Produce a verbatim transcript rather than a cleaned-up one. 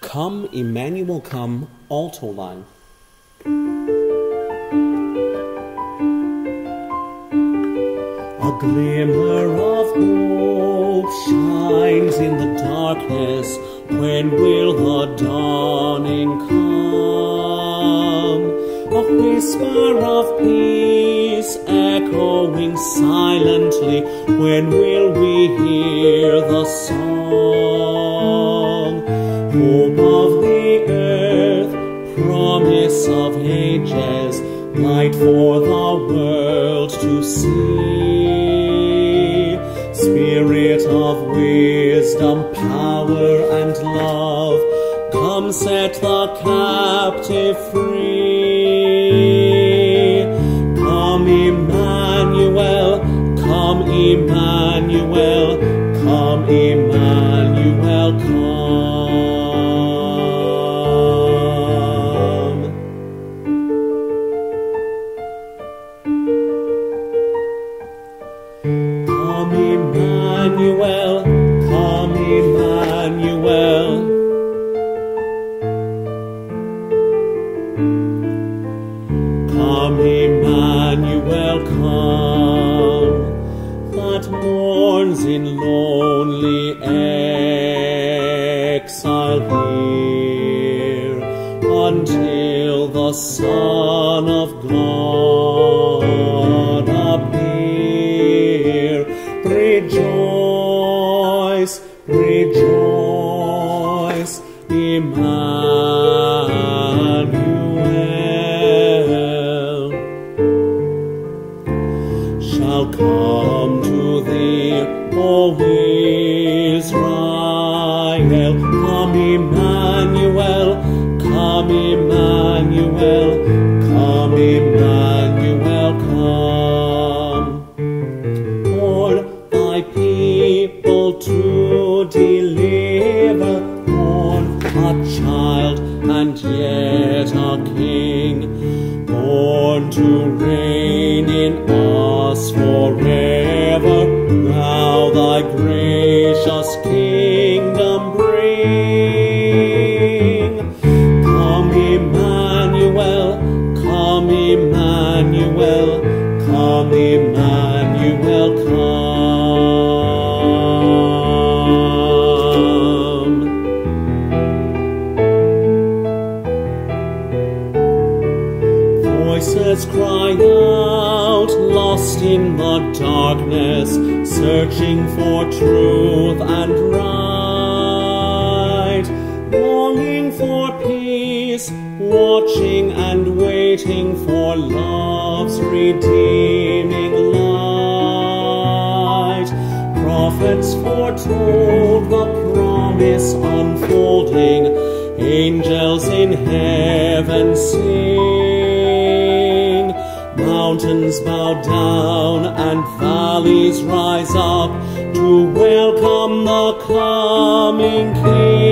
Come, Emmanuel, come, alto line. A glimmer of hope shines in the darkness. When will the dawning come? A whisper of peace echoing silently. When will we hear the song? Hope of the earth, promise of ages, light for the world to see. Spirit of wisdom, power and love, come set the captive free. Come Emmanuel, come Emmanuel, come Emmanuel, come. Come Emmanuel, come Emmanuel. Come Emmanuel, come, that mourns in lonely exile here, until the Son of God appear. Rejoice, rejoice, Emmanuel shall come to thee, O Israel. Come Emmanuel, come Emmanuel, come Emmanuel, come. For thy people to deliver, born a child and yet a king, born to reign in us forever. Now thy gracious kingdom bring. Come Emmanuel, come Emmanuel, come Emmanuel, come. Voices cry out, lost in the darkness, searching for truth and right, longing for peace, watching and waiting for love's redeeming light. Prophets foretold the promise unfolding, angels in heaven sing. Mountains bow down and valleys rise up to welcome the coming King.